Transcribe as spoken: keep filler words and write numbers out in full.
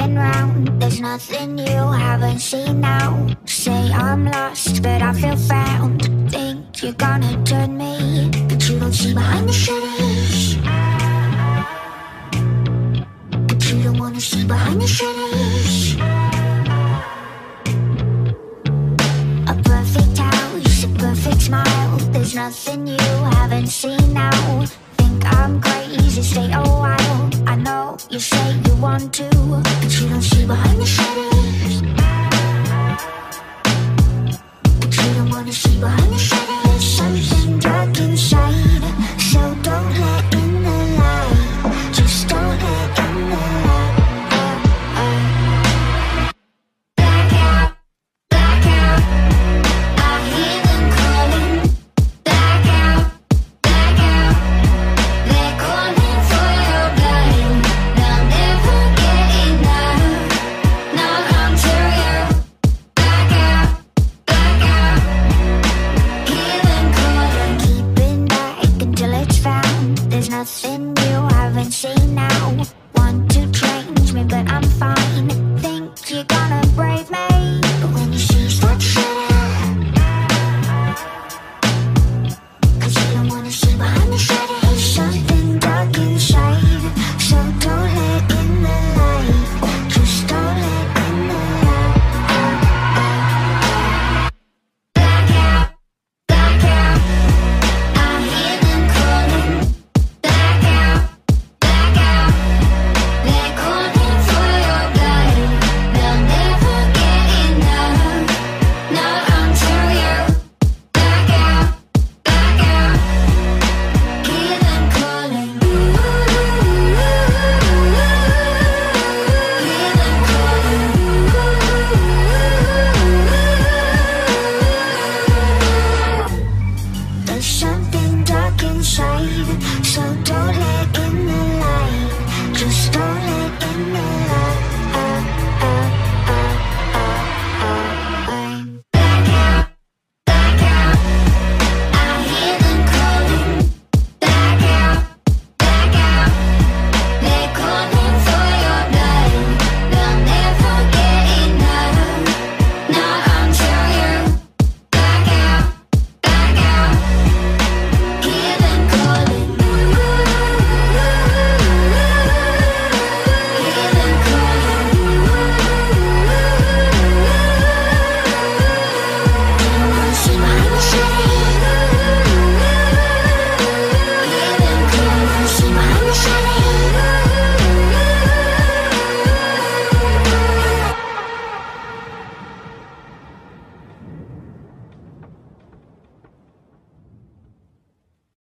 turning round. There's nothing you haven't seen now. Say I'm lost, but I feel found. Think you're gonna turn me, but you don't see behind the shutters. But you don't wanna see behind the shutters. A perfect house, a perfect smile. There's nothing you haven't seen now. Think I'm crazy, stay a while. I know you say you want to, but you don't see behind the shutters. But you don't wanna see behind the shutters.